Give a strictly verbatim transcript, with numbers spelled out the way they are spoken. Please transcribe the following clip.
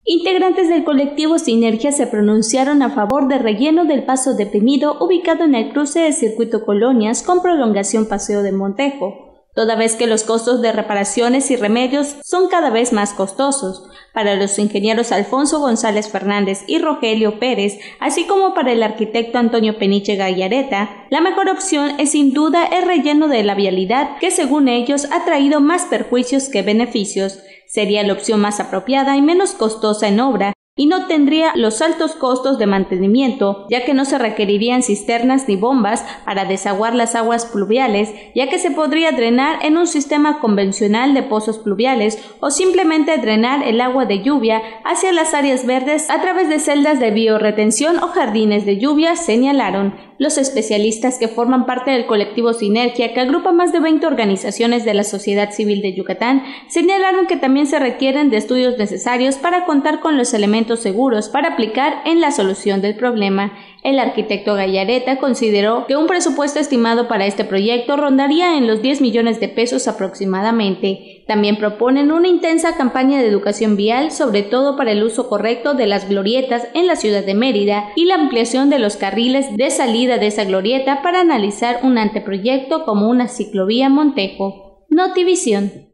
Integrantes del colectivo Sinergia se pronunciaron a favor del relleno del Paso Deprimido ubicado en el cruce de Circuito Colonias con prolongación Paseo de Montejo, toda vez que los costos de reparaciones y remedios son cada vez más costosos. Para los ingenieros Alfonso González Fernández y Rogelio Pérez, así como para el arquitecto Antonio Peniche Gallareta, la mejor opción es sin duda el relleno de la vialidad, que según ellos ha traído más perjuicios que beneficios. Sería la opción más apropiada y menos costosa en obra, y no tendría los altos costos de mantenimiento, ya que no se requerirían cisternas ni bombas para desaguar las aguas pluviales, ya que se podría drenar en un sistema convencional de pozos pluviales o simplemente drenar el agua de lluvia hacia las áreas verdes a través de celdas de biorretención o jardines de lluvia, señalaron. Los especialistas que forman parte del colectivo Sinergia, que agrupa más de veinte organizaciones de la sociedad civil de Yucatán, señalaron que también se requieren de estudios necesarios para contar con los elementos seguros para aplicar en la solución del problema. El arquitecto Gallareta consideró que un presupuesto estimado para este proyecto rondaría en los diez millones de pesos aproximadamente. También proponen una intensa campaña de educación vial, sobre todo para el uso correcto de las glorietas en la ciudad de Mérida y la ampliación de los carriles de salida de esa glorieta para analizar un anteproyecto como una ciclovía Montejo. Notivisión.